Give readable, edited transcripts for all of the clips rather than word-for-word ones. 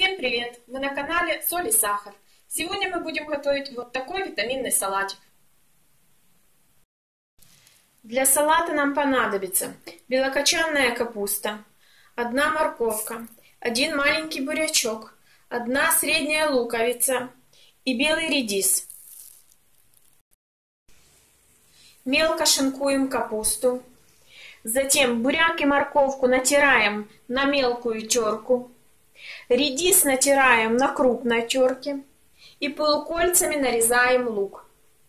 Всем привет! Вы на канале Соль и Сахар. Сегодня мы будем готовить вот такой витаминный салатик. Для салата нам понадобится белокочанная капуста, 1 морковка, 1 маленький бурячок, 1 средняя луковица и белый редис. Мелко шинкуем капусту. Затем буряк и морковку натираем на мелкую терку. Редис натираем на крупной терке. И полукольцами нарезаем лук.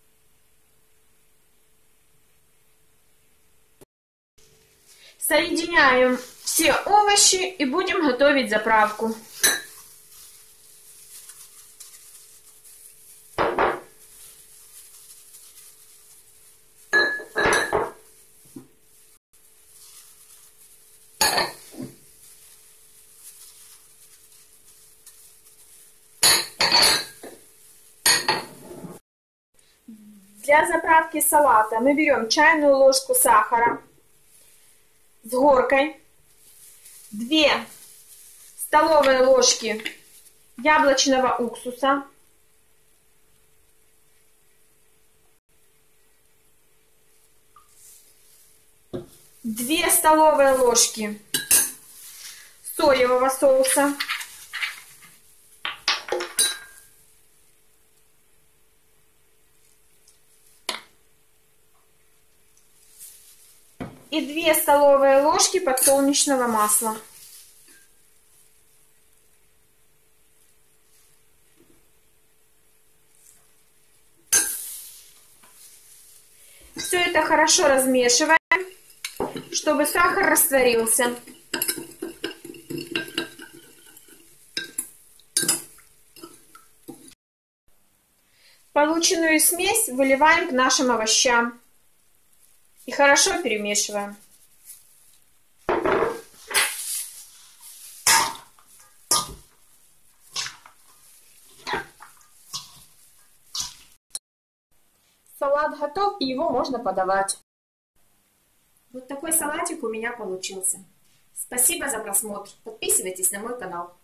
Соединяем все овощи и будем готовить заправку. Для заправки салата мы берем чайную ложку сахара с горкой, 2 столовые ложки яблочного уксуса, 2 столовые ложки соевого соуса, и 2 столовые ложки подсолнечного масла. Все это хорошо размешиваем, чтобы сахар растворился. Полученную смесь выливаем к нашим овощам и хорошо перемешиваем. Салат готов, и его можно подавать. Вот такой салатик у меня получился. Спасибо за просмотр. Подписывайтесь на мой канал.